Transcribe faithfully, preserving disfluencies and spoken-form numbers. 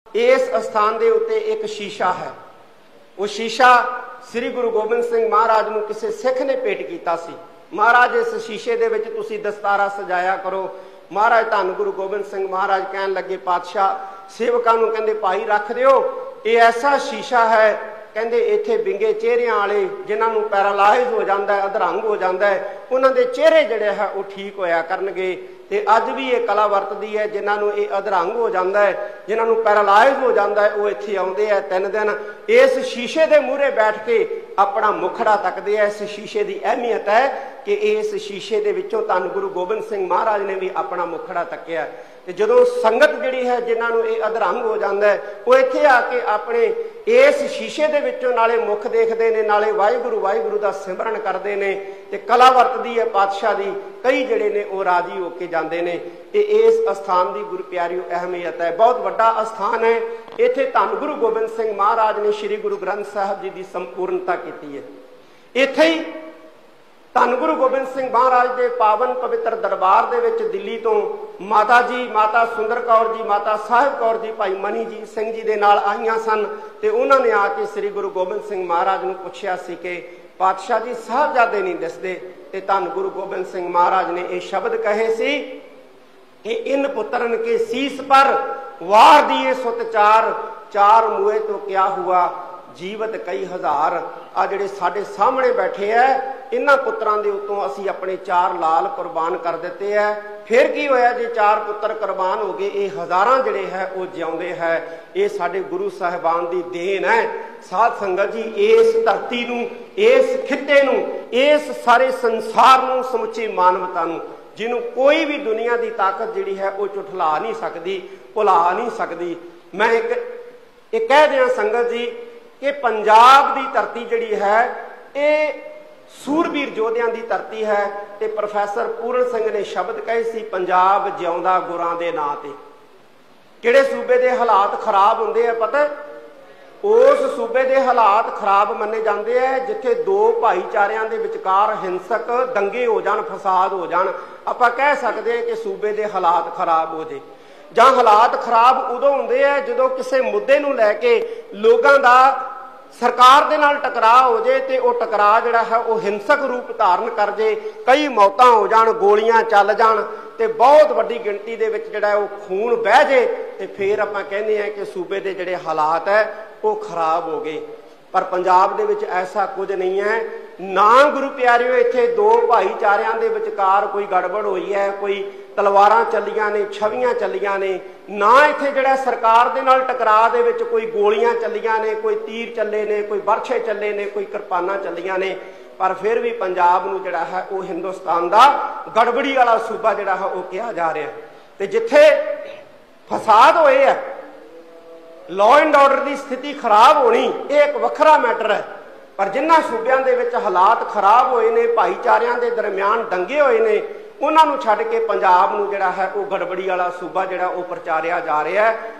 इस स्थान के उत्ते एक शीशा है। वो शीशा श्री गुरु गोबिंद सिंह महाराज नूं किसी सिख ने भेंट किया सी। महाराज इस शीशे दे विच तुसी दस्तारा सजाया करो। महाराज धन गुरु गोबिंद सिंह महाराज कहन लगे पातशाह सेवकां नूं कहंदे भाई रख दिओ, ये ऐसा शीशा है कहंदे इत्थे विंगे चेहरिਆਂ वाले जिन्हां नूं पैरालाइज हो जाता है, अधरंग हो जाता है, उन्हां दे चेहरे जिहड़े है वो ठीक होया करनगे। ते अज भी ये कला वरतदी है, जिन्हां नूं ये अधरंग हो जाता है, जिन्हां नूं पैरालाइज हो जाता है, वो इत्थे आउंदे है तीन दिन इस शीशे दे मूहरे बैठ के अपना मुखड़ा तकदे है। इस शीशे की अहमियत है कि इस शीशे दे विचों धन गुरु गोबिंद सिंह महाराज ने भी अपना मुखड़ा तकिया। ते जदों संगत जिहड़ी है जिन्हां नूं ये अधरंग हो जाता है, वो इत्थे आके अपने इस शीशे दे विचों नाले मुख देखते हैं, नाले वाहिगुरू वाहिगुरू का सिमरन करते हैं। ते कला वरतदी है पातशाह दी, कई जिहड़े ने वो राजी होके जाते हैं। ये इस स्थान की गुरु प्यारियों अहमियत है, बहुत वड्डा स्थान है। इत्थे धन गुरु गोबिंद सिंह महाराज ने श्री गुरु ग्रंथ साहब जी की संपूर्णता की है। इत्थे ही धन गुरु गोबिंद सिंह महाराज के पावन पवित्र दरबार दे विच दिल्ली तो माता जी माता सुंदर कौर जी माता साहिब कौर जी भाई मनी जी सिंह जी दे नाल आईयां सन। ते उन्होंने आके श्री गुरु गोबिंद सिंह महाराज नूं पुछया सी कि पातशाह जी साहबजादे नहीं दिसदे। ते धन गुरु गोबिंद सिंह महाराज ने ये शब्द कहे सी कि इन पुत्रन के शीस पर वार दिए सुत चार, चार मुए तो क्या हुआ जीवत कई हजार। आ जिहड़े साडे सामने बैठे है, इन्हां पुत्रां दे उत्तों असीं अपने चार लाल कुर्बान कर दिते है। फिर की होया जे चार पुत्र कुर्बान हो गए, ये हजारां जिहड़े है वो जिउंदे है। ये साडे गुरु साहिबान दी देन है। साध संगत जी इस धरती नूं, इस खित्ते नूं, इस सारे संसार नूं, समुची मानवता नूं जिन्हों कोई भी दुनिया की ताकत जिहड़ी है वो झुठला नहीं सकती, भुला नहीं सकती। मैं एक, एक कह दिया संगत जी कि पंजाब की धरती जिहड़ी है ये सूरबीर योद्धियां की धरती है। ते प्रोफैसर पूਰਨ सिंह ने शब्द कहे सी पंजाब जिउंदा गुरां दे नां ते। किहड़े सूबे के हालात खराब हुंदे आ पता, उस सूबे के हालात खराब मन्ने जाते हैं जिथे दो भाईचारिਆਂ ਦੇ विचकार हिंसक दंगे हो जान, फसाद हो जान। आपां कह सकते हैं कि सूबे के हालात खराब हो जाए। जां हालात खराब उदों हुंदे है जदों किसी मुद्दे नूं लैके लोगां दा सरकार दे नाल टकराव हो जाए ते वो टकराव जिहड़ा है वो हिंसक रूप धारण कर जाए, कई मौतां हो जाण, गोलियां चल जाण ते बहुत वड्डी गिणती दे विच जिहड़ा वो खून बह जाए, ते फिर आपां कहंदे हैं कि सूबे दे जिहड़े हालात है वो खराब हो गए। पर पंजाब दे विच ऐसा कुछ नहीं है। ना गुरु प्यारियों इत्थे दो भाईचारिਆਂ ਦੇ विचकार कोई गड़बड़ हुई है, कोई तलवारां चलियां ने, छवियां चलियां ने, ना इत्थे जिहड़ा सरकार दे नाल टकराव दे विच कोई गोलियां चलियां ने, कोई तीर चले ने, कोई बरछे चले ने, कोई किरपानां चलियां ने। पर फिर भी पंजाब नूं जिहड़ा है वो हिंदुस्तान दा गड़बड़ी वाला सूबा जिहड़ा है वो कहा जा रहा है। ते जिथे फसाद होए है, लॉ एंड ऑर्डर की स्थिति खराब होनी, ये एक वखरा मैटर है। पर जिन्हां सूबियां दे विच हालात खराब होए ने, भाईचारिਆਂ दे दरम्यान दंगे होए ने, उन्हां नूं छड्ड के पंजाब नूं जिहड़ा है वो गड़बड़ी वाला सूबा जिहड़ा वो प्रचारिया जा रहा है।